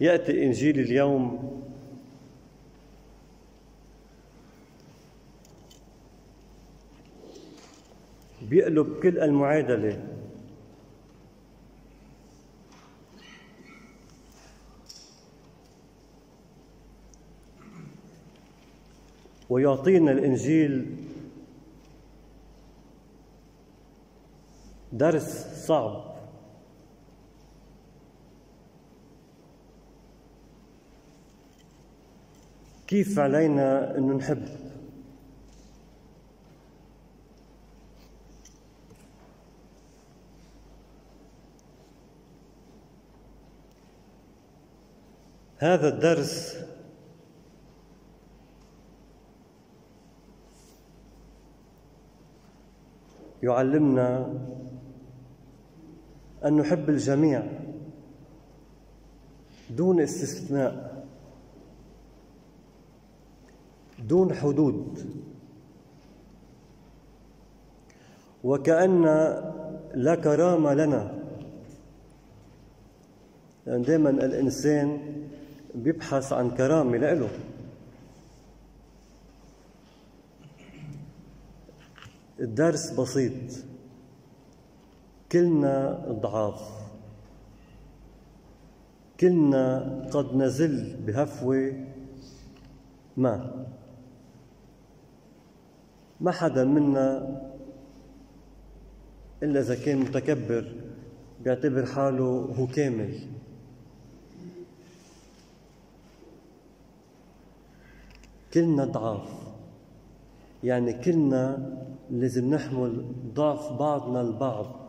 يأتي إنجيل اليوم بيقلب كل المعادلة، ويعطينا الإنجيل درس صعب. كيف علينا أن نحب؟ هذا الدرس يعلمنا أن نحب الجميع دون استثناء، دون حدود، وكأن لا كرامة لنا، لأن دائما الإنسان بيبحث عن كرامة لإله. الدرس بسيط، كلنا ضعاف، كلنا قد نزل بهفوة ما حدا منا إلا إذا كان متكبر بيعتبر حاله هو كامل. كلنا ضعاف، يعني كلنا لازم نحمل ضعف بعضنا البعض.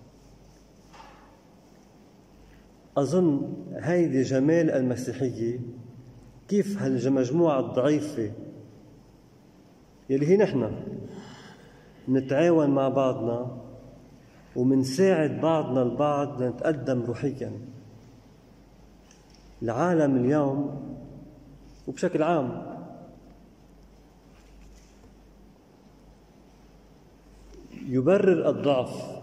أظن هيدي جمال المسيحية، كيف هالمجموعة الضعيفة يلي هي نحن نتعاون مع بعضنا ومنساعد بعضنا البعض لنتقدم روحيا. العالم اليوم وبشكل عام يبرر الضعف،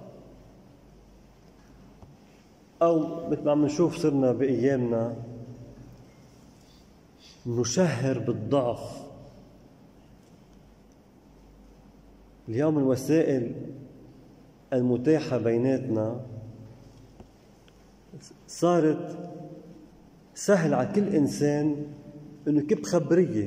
أو مثل ما عم نشوف صرنا بأيامنا نشهر بالضعف. اليوم الوسائل المتاحة بيناتنا صارت سهل على كل إنسان إنه يكب خبرية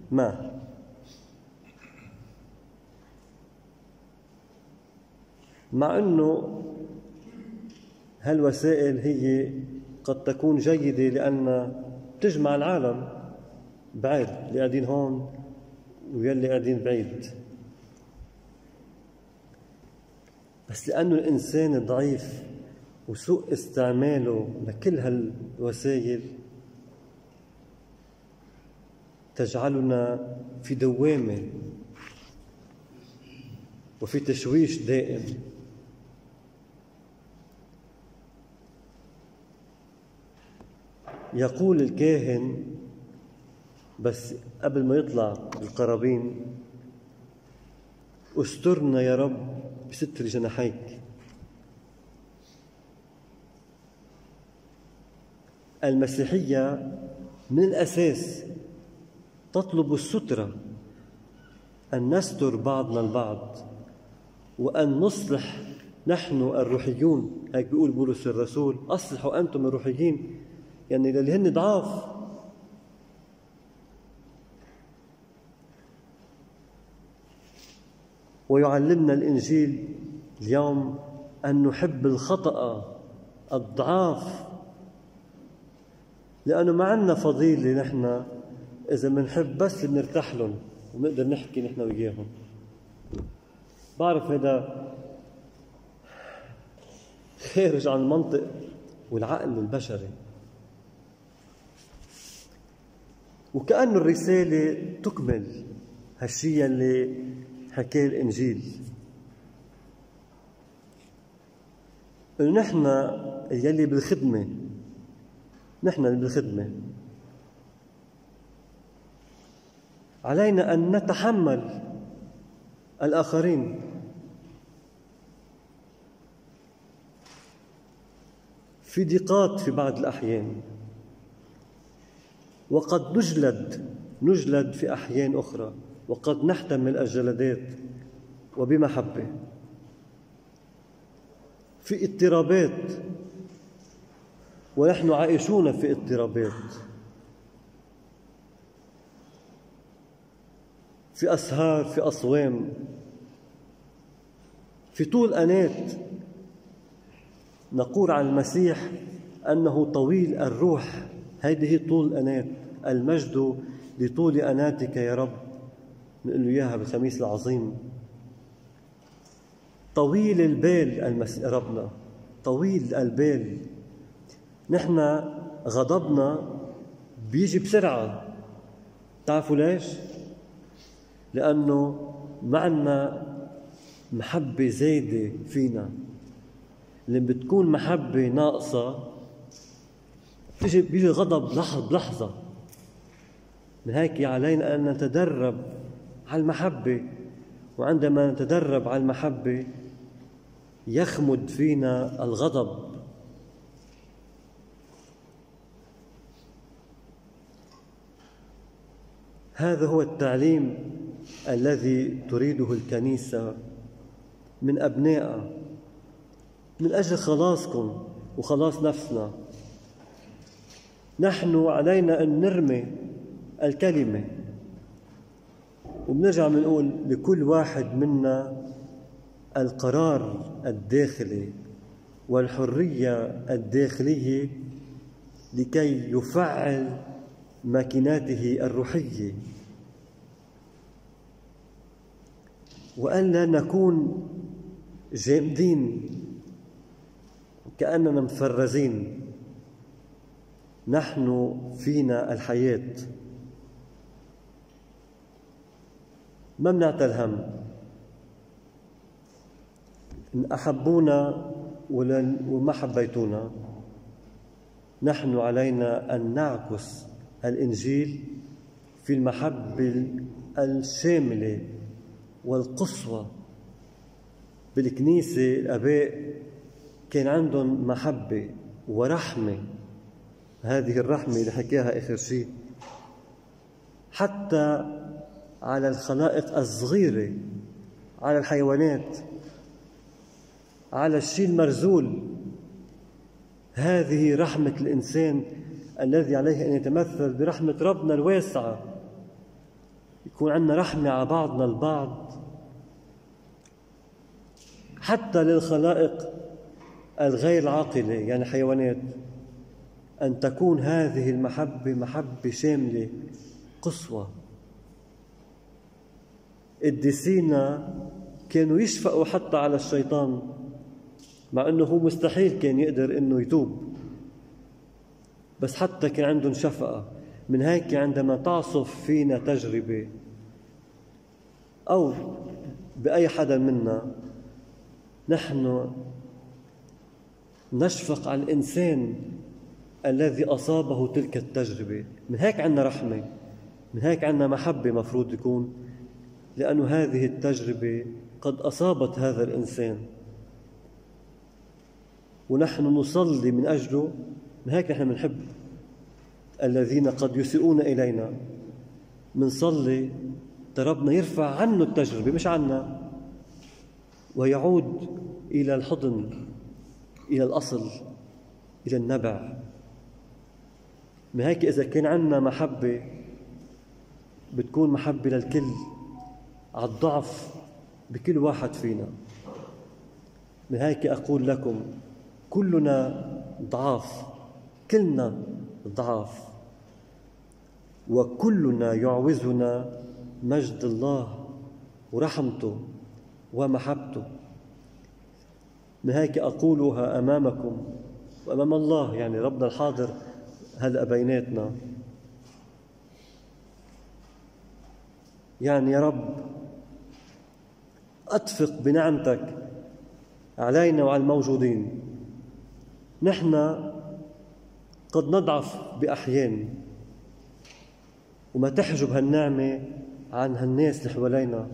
مع إنه هالوسائل هي قد تكون جيدة لأن تجمع العالم بعيد، اللي قاعدين هون ويلي قاعدين بعيد، بس لأنه الإنسان ضعيف وسوء استعماله لكل هالوسائل تجعلنا في دوامة وفي تشويش دائم. يقول الكاهن بس قبل ما يطلع القرابين: استرنا يا رب بستر جناحيك. المسيحية من الأساس تطلب السترة، أن نستر بعضنا البعض وأن نصلح نحن الروحيون. هيك بيقول بولس الرسول: أصلحوا أنتم الروحيين، يعني اللي هن ضعاف. ويعلمنا الإنجيل اليوم أن نحب الخطأ الضعاف، لأنه ما عندنا فضيلة نحن إذا منحب بس بنرتاح لهم ونقدر نحكي نحن وياهم. بعرف هذا خارج عن المنطق والعقل البشري، وكأنه الرسالة تكمل هالشيء اللي حكاه الإنجيل، إنه نحن يلي بالخدمة، نحن اللي بالخدمة علينا أن نتحمل الآخرين، في ضيقات في بعض الأحيان، وقد نجلد في أحيان أخرى، وقد نحتمل الجلدات وبمحبة. في اضطرابات ونحن عائشون في اضطرابات، في أسهار، في أصوام، في طول أنات. نقول عن المسيح أنه طويل الروح، هذه طول أنات. المجد لطول أناتك يا رب، نقول له إياها بالخميس العظيم. طويل البال ربنا، طويل البال. نحن غضبنا بيجي بسرعة، تعرفوا ليش؟ لأنه معنا محبة زايدة فينا. لما بتكون محبة ناقصة بيجي غضب بلحظة. من هيك علينا أن نتدرب على المحبة، وعندما نتدرب على المحبة يخمد فينا الغضب. هذا هو التعليم الذي تريده الكنيسة من أبنائها من أجل خلاصكم وخلاص نفسنا. نحن علينا أن نرمي الكلمة، وبنرجع بنقول لكل واحد منا القرار الداخلي والحرية الداخلية لكي يفعل ماكيناته الروحية، وألا نكون جامدين كأننا مفرزين. نحن فينا الحياة، ما بنعطي الهم. إن أحبونا وما حبيتونا، نحن علينا أن نعكس الإنجيل في المحبة الشاملة والقصوى. بالكنيسة الآباء كان عندهم محبة ورحمة، هذه الرحمة اللي حكيها آخر شيء حتى على الخلائق الصغيرة، على الحيوانات، على الشيء المرذول. هذه رحمة الإنسان الذي عليه أن يتمثل برحمة ربنا الواسعة. يكون عندنا رحمة على بعضنا البعض، حتى للخلائق الغير العاقلة، يعني حيوانات. أن تكون هذه المحبة محبة شاملة قصوى. قديسينا كانوا يشفقوا حتى على الشيطان، مع أنه هو مستحيل كان يقدر أنه يتوب، بس حتى كان عندهم شفقة. من هيك عندما تعصف فينا تجربة أو بأي حدا منا، نحن نشفق على الإنسان الذي أصابه تلك التجربة. من هيك عندنا رحمة، من هيك عندنا محبة مفروض يكون، لأن هذه التجربة قد أصابت هذا الإنسان ونحن نصلي من أجله. من هيك نحن بنحب الذين قد يسيئون إلينا، منصلي ربنا يرفع عنه التجربة مش عنا، ويعود إلى الحضن، إلى الأصل، إلى النبع. من هيك إذا كان عندنا محبة بتكون محبة للكل، على الضعف بكل واحد فينا. من هيك أقول لكم كلنا ضعاف، كلنا ضعاف، وكلنا يعوزنا مجد الله ورحمته ومحبته. من هيك أقولها أمامكم وأمام الله، يعني ربنا الحاضر هلأ بيناتنا. يعني يا رب أتفق بنعمتك علينا وعلى الموجودين. نحن قد نضعف بأحيان، وما تحجب هالنعمة عن هالناس اللي حوالينا،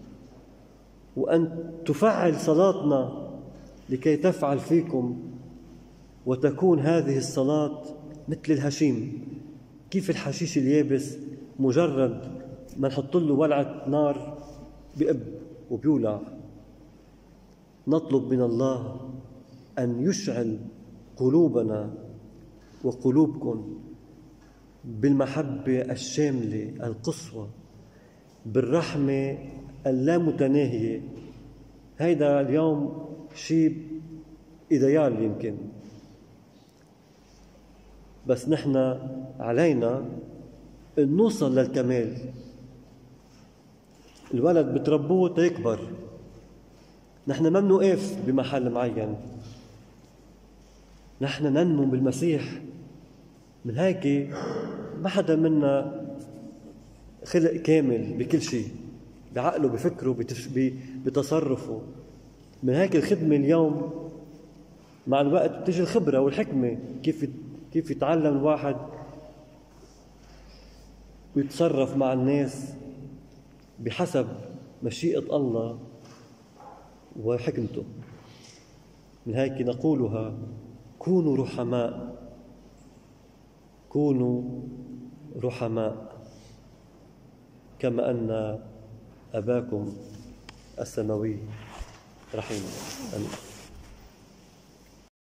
وأن تفعل صلاتنا لكي تفعل فيكم، وتكون هذه الصلاة مثل الهشيم كيف الحشيش اليابس مجرد ما نحط له ولعة نار بيقب وبيولع. نطلب من الله أن يشعل قلوبنا وقلوبكم بالمحبة الشاملة القصوى، بالرحمة اللامتناهية. هيدا اليوم شيء إيديال يمكن، بس نحن علينا أن نوصل للكمال. الولد بتربوه تيكبر، نحن ما منوقف بمحل معين، نحن ننمو بالمسيح. من هيك ما حدا منا خلق كامل بكل شيء، بعقله، بفكره، بتصرفه. من هيك الخدمة اليوم مع الوقت بتجي الخبرة والحكمة، كيف يتعلم الواحد ويتصرف مع الناس بحسب مشيئة الله وحكمته. من هيك نقولها: كونوا رحماء، كونوا رحماء كما أن أباكم السماوي رحيم. آمين.